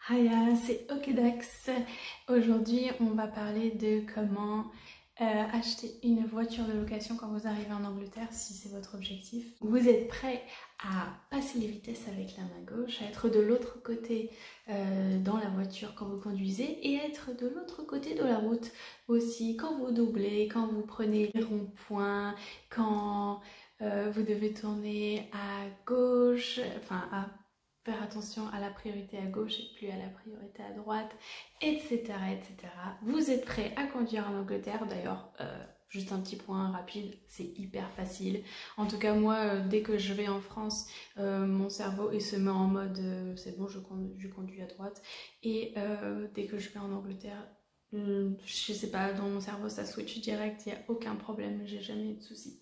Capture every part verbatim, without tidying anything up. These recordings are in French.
Hiya, c'est Okedax. Aujourd'hui, on va parler de comment euh, acheter une voiture de location quand vous arrivez en Angleterre, si c'est votre objectif. Vous êtes prêt à passer les vitesses avec la main gauche, à être de l'autre côté euh, dans la voiture quand vous conduisez et être de l'autre côté de la route aussi quand vous doublez, quand vous prenez les ronds-points, quand euh, vous devez tourner à gauche, enfin à faire attention à la priorité à gauche et plus à la priorité à droite, et cetera et cetera. Vous êtes prêt à conduire en Angleterre. D'ailleurs, euh, juste un petit point rapide, c'est hyper facile. En tout cas, moi, euh, dès que je vais en France, euh, mon cerveau il se met en mode euh, c'est bon, je conduis, je conduis à droite. Et euh, dès que je vais en Angleterre, euh, je sais pas, dans mon cerveau ça switch direct, il n'y a aucun problème, j'ai jamais eu de soucis.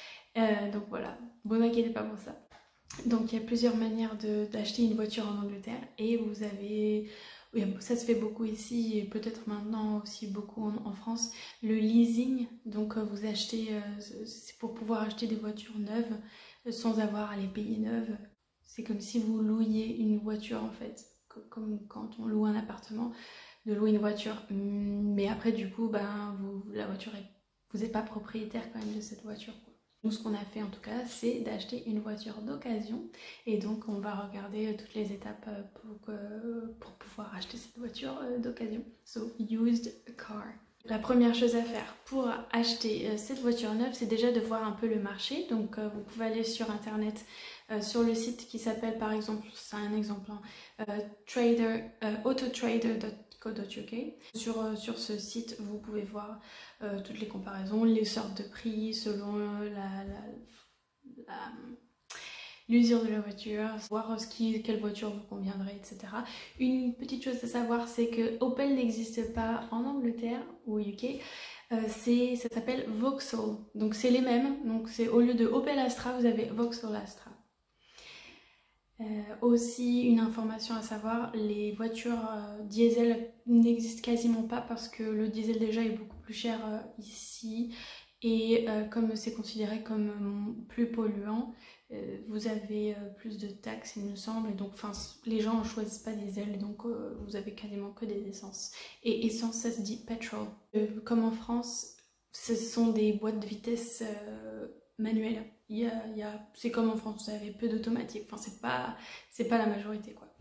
Euh, donc voilà, vous inquiétez pas pour ça. Donc il y a plusieurs manières d'acheter une voiture en Angleterre et vous avez, oui, ça se fait beaucoup ici et peut-être maintenant aussi beaucoup en, en France, le leasing. Donc vous achetez, euh, c'est pour pouvoir acheter des voitures neuves euh, sans avoir à les payer neuves. C'est comme si vous louiez une voiture en fait, comme quand on loue un appartement, de louer une voiture. Mais après du coup, ben, vous, la voiture est, vous n'êtes pas propriétaire quand même de cette voiture, quoi. Nous, ce qu'on a fait en tout cas, c'est d'acheter une voiture d'occasion. Et donc, on va regarder toutes les étapes pour, que, pour pouvoir acheter cette voiture d'occasion. So, used car. La première chose à faire pour acheter cette voiture neuve, c'est déjà de voir un peu le marché. Donc, vous pouvez aller sur internet, euh, sur le site qui s'appelle par exemple, c'est un exemple, hein, euh, trader, euh, autotrader dot co dot U K. Sur, euh, sur ce site, vous pouvez voir euh, toutes les comparaisons, les sortes de prix selon euh, la, la, la l'usure de la voiture, voir ce qui, quelle voiture vous conviendrait, et cetera. Une petite chose à savoir, c'est que Opel n'existe pas en Angleterre ou au U K. Euh, ça s'appelle Vauxhall. Donc c'est les mêmes. Donc c'est au lieu de Opel Astra, vous avez Vauxhall Astra. Euh, aussi une information à savoir, les voitures euh, diesel n'existent quasiment pas parce que le diesel déjà est beaucoup plus cher euh, ici et euh, comme c'est considéré comme euh, plus polluant, euh, vous avez euh, plus de taxes il me semble, et donc les gens ne choisissent pas diesel, donc euh, vous avez quasiment que des essences. Et essence ça se dit petrol. Euh, comme en France, ce sont des boîtes de vitesse euh, manuelles. Il y a, il y a, c'est comme en France, vous avez peu d'automatique, enfin c'est pas, c'est pas la majorité quoi.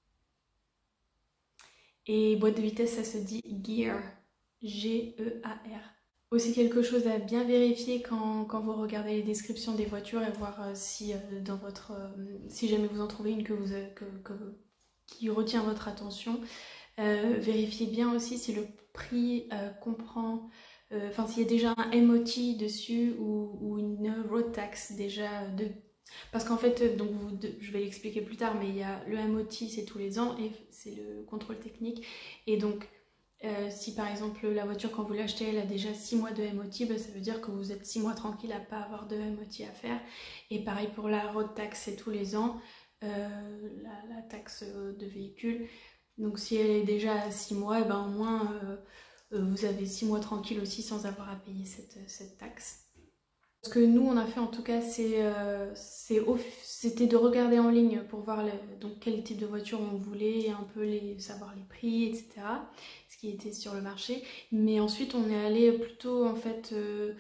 Et boîte de vitesse ça se dit gear, G E A R. Aussi quelque chose à bien vérifier quand, quand vous regardez les descriptions des voitures et voir euh, si euh, dans votre, euh, si jamais vous en trouvez une que vous, euh, que, que, qui retient votre attention, euh, vérifiez bien aussi si le prix euh, comprend enfin euh, s'il y a déjà un M O T dessus ou, ou une road tax déjà de... Parce qu'en fait, donc vous, de, je vais l'expliquer plus tard, mais il y a le M O T c'est tous les ans et c'est le contrôle technique. Et donc euh, si par exemple la voiture quand vous l'achetez elle a déjà six mois de M O T, bah, ça veut dire que vous êtes six mois tranquille à pas avoir de M O T à faire. Et pareil pour la road tax c'est tous les ans, euh, la, la taxe de véhicule. Donc si elle est déjà à six mois, et ben au moins euh, vous avez six mois tranquille aussi sans avoir à payer cette, cette taxe. Ce que nous on a fait en tout cas, c'est euh, c'était de regarder en ligne pour voir le, donc quel type de voiture on voulait, un peu les, savoir les prix, et cetera. Ce qui était sur le marché. Mais ensuite on est allé plutôt en fait euh,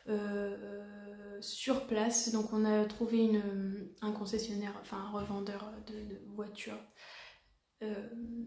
euh, sur place. Donc on a trouvé une, un concessionnaire, enfin un revendeur de, de voitures, euh,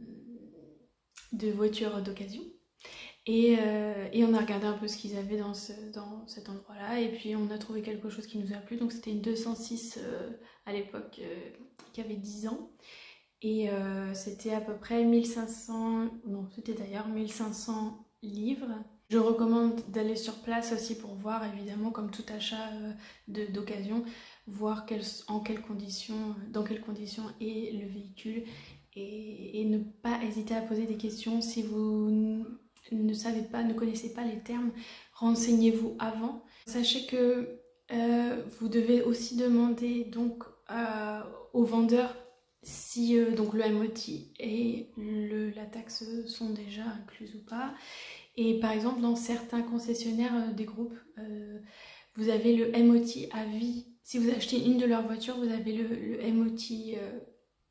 de voitures d'occasion. Et, euh, et on a regardé un peu ce qu'ils avaient dans, ce, dans cet endroit là et puis on a trouvé quelque chose qui nous a plu. Donc c'était une deux cent six euh, à l'époque euh, qui avait dix ans et euh, c'était à peu près mille cinq cents, non c'était d'ailleurs mille cinq cents livres. Je recommande d'aller sur place aussi pour voir, évidemment comme tout achat euh, d'occasion, voir quelles, en quelles conditions, dans quelles conditions est le véhicule et, et ne pas hésiter à poser des questions si vous ne savez pas, ne connaissez pas les termes, renseignez-vous avant. Sachez que euh, vous devez aussi demander donc euh, au vendeur si euh, donc le M O T et le, la taxe sont déjà incluses ou pas. Et par exemple dans certains concessionnaires euh, des groupes, euh, vous avez le M O T à vie. Si vous achetez une de leurs voitures, vous avez le, le M O T euh,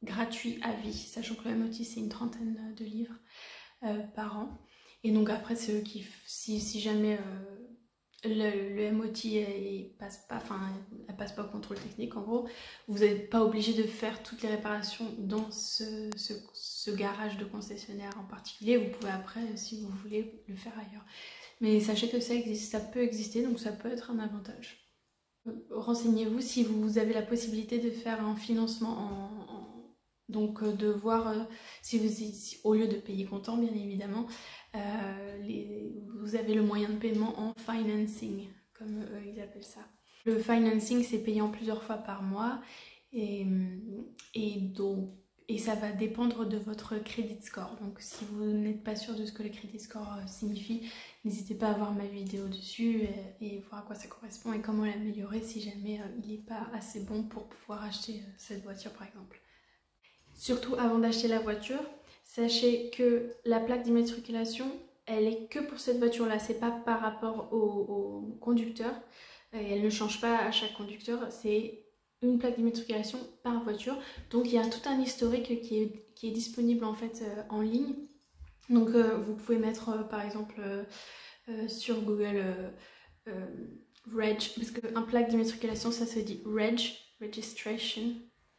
gratuit à vie, sachant que le M O T c'est une trentaine de livres euh, par an. Et donc après c'est eux qui, si, si jamais euh, le, le M O T elle passe pas, enfin elle passe pas au contrôle technique en gros, vous n'êtes pas obligé de faire toutes les réparations dans ce, ce, ce garage de concessionnaire en particulier. Vous pouvez après, si vous voulez, le faire ailleurs. Mais sachez que ça existe, ça peut exister, donc ça peut être un avantage. Renseignez-vous si vous avez la possibilité de faire un financement en, en donc de voir euh, si vous si, au lieu de payer comptant bien évidemment, euh, les, vous avez le moyen de paiement en financing, comme eux ils appellent ça. Le financing c'est payé en plusieurs fois par mois et, et donc et ça va dépendre de votre credit score. Donc si vous n'êtes pas sûr de ce que le credit score signifie, n'hésitez pas à voir ma vidéo dessus et, et voir à quoi ça correspond et comment l'améliorer si jamais euh, il n'est pas assez bon pour pouvoir acheter euh, cette voiture par exemple. Surtout avant d'acheter la voiture, sachez que la plaque d'immatriculation, elle est que pour cette voiture là, c'est pas par rapport au, au conducteur, et elle ne change pas à chaque conducteur, c'est une plaque d'immatriculation par voiture. Donc il y a tout un historique qui est, qui est disponible en fait euh, en ligne. Donc euh, vous pouvez mettre euh, par exemple euh, euh, sur Google euh, euh, Reg, parce qu'un plaque d'immatriculation ça se dit Reg, Registration,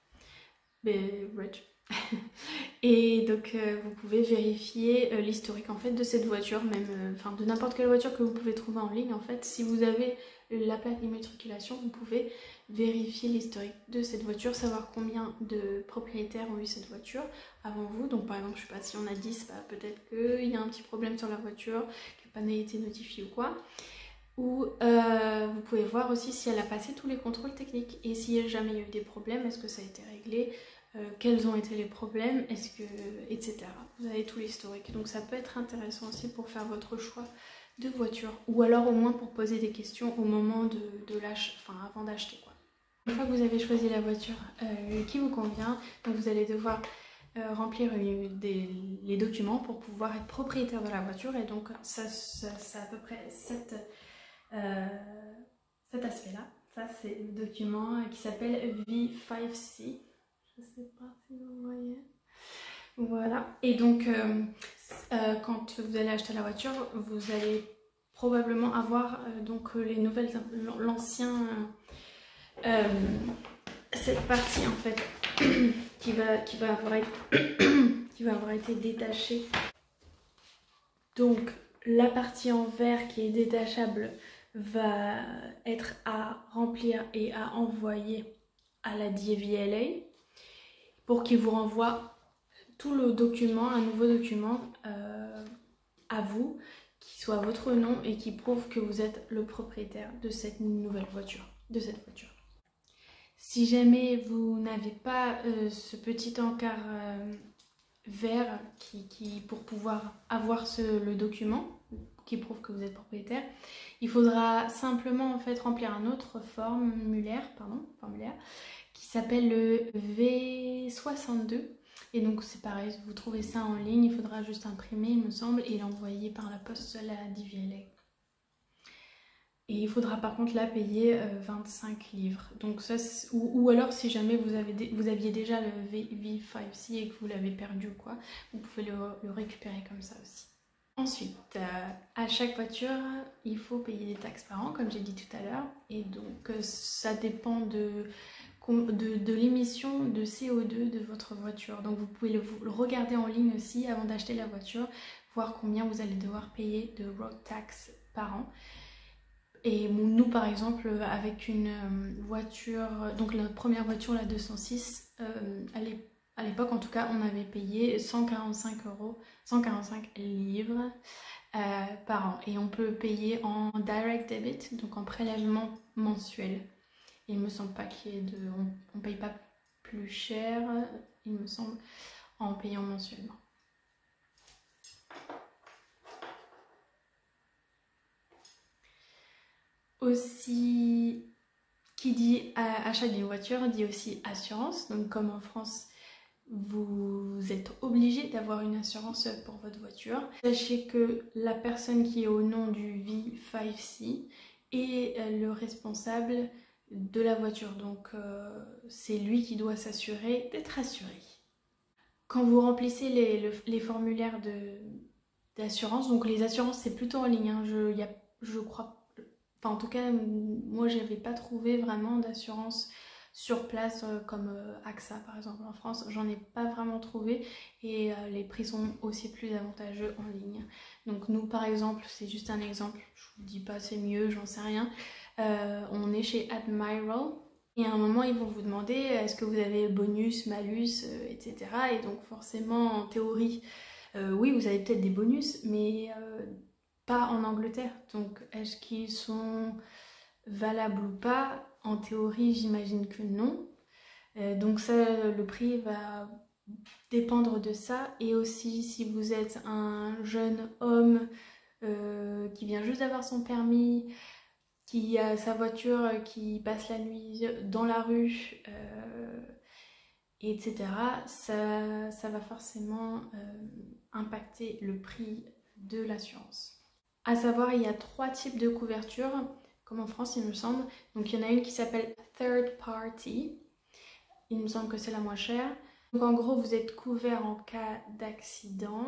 mais Reg. Et donc euh, vous pouvez vérifier euh, l'historique en fait de cette voiture, même enfin euh, de n'importe quelle voiture que vous pouvez trouver en ligne en fait. Si vous avez la plaque d'immatriculation, vous pouvez vérifier l'historique de cette voiture, savoir combien de propriétaires ont eu cette voiture avant vous. Donc par exemple, je sais pas, si on a dix, bah, peut-être qu'il y a un petit problème sur la voiture, qui n'a pas été notifié ou quoi. Ou euh, vous pouvez voir aussi si elle a passé tous les contrôles techniques et si jamais il y a eu des problèmes, est-ce que ça a été réglé, euh, quels ont été les problèmes, est-ce que, et cetera. Vous avez tout l'historique, donc ça peut être intéressant aussi pour faire votre choix de voiture, ou alors au moins pour poser des questions au moment de, de l'achat, enfin avant d'acheter quoi. Une fois que vous avez choisi la voiture euh, qui vous convient, donc vous allez devoir euh, remplir euh, des, les documents pour pouvoir être propriétaire de la voiture, et donc ça, ça, ça à peu près cette, euh, cet aspect-là. Ça c'est le document qui s'appelle V cinq C. Je sais pas si vous voyez. Voilà, et donc euh, euh, quand vous allez acheter la voiture, vous allez probablement avoir euh, donc les nouvelles, l'ancien, euh, cette partie en fait qui va, qui va avoir été, qui va avoir été détachée. Donc la partie en vert qui est détachable va être à remplir et à envoyer à la D V L A pour qu'il vous renvoie tout le document, un nouveau document euh, à vous, qui soit votre nom et qui prouve que vous êtes le propriétaire de cette nouvelle voiture, de cette voiture. Si jamais vous n'avez pas euh, ce petit encart euh, vert qui, qui, pour pouvoir avoir ce, le document qui prouve que vous êtes propriétaire, il faudra simplement en fait remplir un autre formulaire, pardon, formulaire qui s'appelle le V soixante-deux. Et donc c'est pareil, vous trouvez ça en ligne, il faudra juste imprimer il me semble et l'envoyer par la poste à la D V L A. Et il faudra par contre là payer euh, vingt-cinq livres. Donc ça, ou, ou alors si jamais vous, avez vous aviez déjà le V cinq C et que vous l'avez perdu ou quoi, vous pouvez le, le récupérer comme ça aussi. Ensuite, euh, à chaque voiture, il faut payer des taxes par an, comme j'ai dit tout à l'heure. Et donc euh, ça dépend de... de, de l'émission de C O deux de votre voiture. Donc vous pouvez le, le regarder en ligne aussi avant d'acheter la voiture, voir combien vous allez devoir payer de road tax par an. Et bon, nous par exemple avec une voiture, donc notre première voiture la deux cent six, euh, à l'époque en tout cas on avait payé cent quarante-cinq euros, cent quarante-cinc livres euh, par an. Et on peut payer en direct debit, donc en prélèvement mensuel. Il me semble pas qu'il y ait de... On ne paye pas plus cher, il me semble, en payant mensuellement. Aussi, qui dit achat d'une voiture dit aussi assurance. Donc comme en France, vous êtes obligé d'avoir une assurance pour votre voiture. Sachez que la personne qui est au nom du V cinq C est le responsable de la voiture, donc euh, c'est lui qui doit s'assurer d'être assuré. quand vous remplissez les, le, les formulaires d'assurance, donc les assurances c'est plutôt en ligne, hein, je, y a, je crois, enfin en tout cas moi j'avais pas trouvé vraiment d'assurance sur place euh, comme euh, A X A par exemple en France, j'en ai pas vraiment trouvé et euh, les prix sont aussi plus avantageux en ligne. Donc nous par exemple, c'est juste un exemple, je vous dis pas c'est mieux, j'en sais rien, euh, on est chez Admiral et à un moment ils vont vous demander est-ce que vous avez bonus, malus, euh, et cetera. Et donc forcément en théorie, euh, oui vous avez peut-être des bonus mais euh, pas en Angleterre, donc est-ce qu'ils sont valables ou pas? En théorie, j'imagine que non. Euh, donc ça, le prix va dépendre de ça. Et aussi, si vous êtes un jeune homme euh, qui vient juste d'avoir son permis, qui a sa voiture, qui passe la nuit dans la rue, euh, et cetera, ça, ça va forcément euh, impacter le prix de l'assurance. À savoir, il y a trois types de couverture, comme en France il me semble. Donc il y en a une qui s'appelle Third Party, il me semble que c'est la moins chère. Donc en gros vous êtes couvert en cas d'accident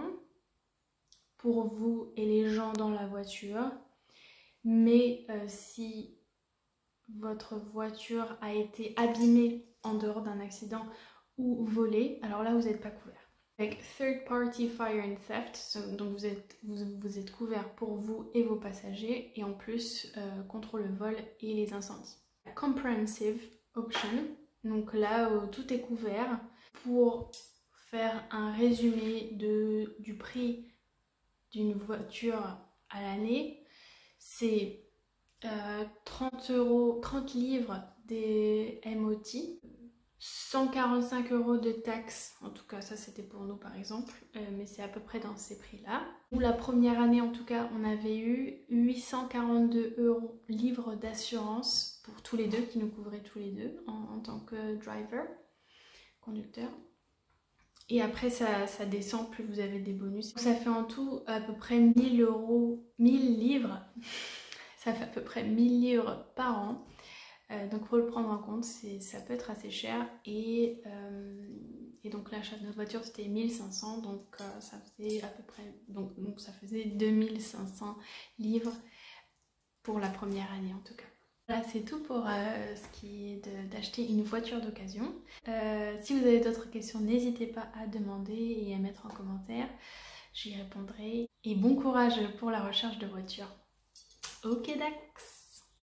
pour vous et les gens dans la voiture. Mais euh, si votre voiture a été abîmée en dehors d'un accident ou volée, alors là vous n'êtes pas couvert. Avec Third Party Fire and Theft, donc vous êtes, vous, vous êtes couvert pour vous et vos passagers et en plus euh, contre le vol et les incendies. Comprehensive Option, donc là euh, tout est couvert. Pour faire un résumé de, du prix d'une voiture à l'année, c'est euh, trente euros, trente livres des M O T, cent quarante-cinq euros de taxes, en tout cas ça c'était pour nous par exemple, euh, mais c'est à peu près dans ces prix là. Ou la première année en tout cas on avait eu huit cent quarante-deux euros livres d'assurance pour tous les deux, qui nous couvraient tous les deux en, en tant que driver, conducteur. Et après ça, ça descend, plus vous avez des bonus. Donc ça fait en tout à peu près mille euros, mille livres, ça fait à peu près mille livres par an. Euh, donc il faut le prendre en compte, ça peut être assez cher et, euh, et donc l'achat de notre voiture c'était mille cinq cents, donc euh, ça faisait à peu près donc, donc ça faisait deux mille cinq cents livres pour la première année en tout cas. Voilà, c'est tout pour euh, ce qui est d'acheter une voiture d'occasion. Euh, si vous avez d'autres questions, n'hésitez pas à demander et à mettre en commentaire, j'y répondrai. Et bon courage pour la recherche de voiture. Ok, Dax!